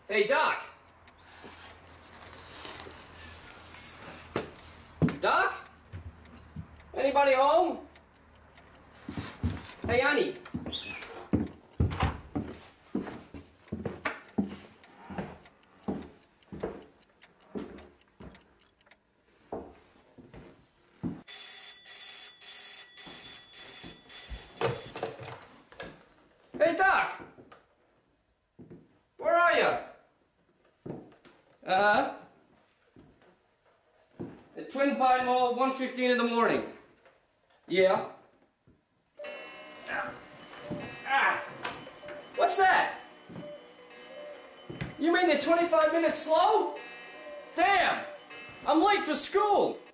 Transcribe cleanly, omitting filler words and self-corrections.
Hey, Doc. Doc? Anybody home? Hey, honey. Hey, Doc. Where are you? At Twin Pine Mall, 1:15 in the morning. Yeah. Ah. What's that? You mean they're 25 minutes slow? Damn! I'm late for school!